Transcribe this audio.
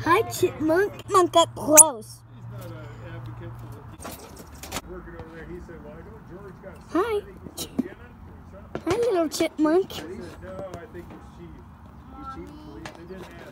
Hi, Chipmunk. Chipmunk got close. Hi. Hi, little chipmunk. No, I think he's cheap. He's cheap. They didn't ask.